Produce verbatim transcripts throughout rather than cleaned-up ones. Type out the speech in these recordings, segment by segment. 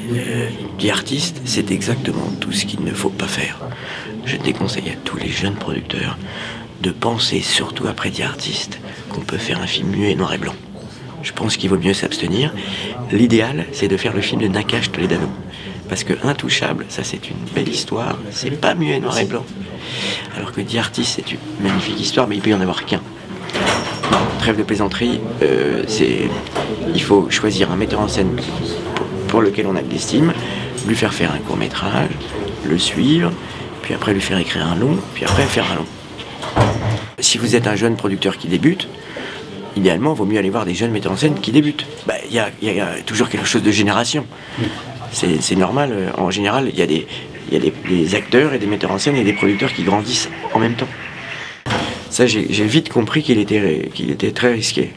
euh, The Artist, c'est exactement tout ce qu'il ne faut pas faire. Je déconseille à tous les jeunes producteurs de penser, surtout après The Artist, qu'on peut faire un film muet noir et blanc. Je pense qu'il vaut mieux s'abstenir. L'idéal, c'est de faire le film de Nakash Toledano. Parce que Intouchable, ça c'est une belle histoire, c'est pas muet noir et blanc. Alors que The Artist, c'est une magnifique histoire, mais il peut y en avoir qu'un. Trêve de plaisanterie, euh, c'est, il faut choisir un metteur en scène pour lequel on a de l'estime, lui faire faire un court-métrage, le suivre, puis après lui faire écrire un long, puis après faire un long. Si vous êtes un jeune producteur qui débute, idéalement, il vaut mieux aller voir des jeunes metteurs en scène qui débutent. Bah, y a, y a toujours quelque chose de génération. C'est normal, en général, il y a, des, y a des, des acteurs et des metteurs en scène et des producteurs qui grandissent en même temps. Ça, j'ai vite compris qu'il était, qu'il était très risqué.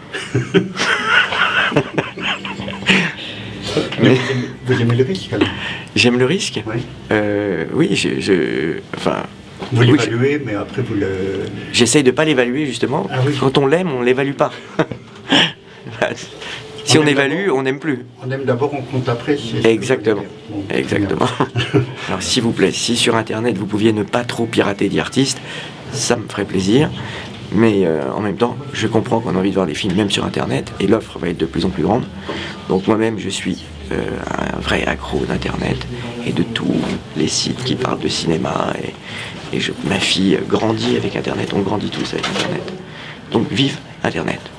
Mais vous aimez le risque alors? J'aime le risque. Oui. Euh, oui, je, je, enfin. Vous l'évaluez, oui, mais après vous le. J'essaye de pas l'évaluer justement. Ah, oui. Quand on l'aime, on l'évalue pas. Si on, on évalue, on n'aime plus. On aime d'abord, on compte après. Exactement. Bon, exactement. Alors s'il vous plaît, si sur Internet vous pouviez ne pas trop pirater The Artist, ça me ferait plaisir. Mais euh, en même temps, je comprends qu'on a envie de voir des films même sur Internet, et l'offre va être de plus en plus grande. Donc moi-même, je suis euh, un vrai accro d'Internet et de tous les sites qui parlent de cinéma. Et, et je, ma fille grandit avec Internet, on grandit tous avec Internet. Donc vive Internet.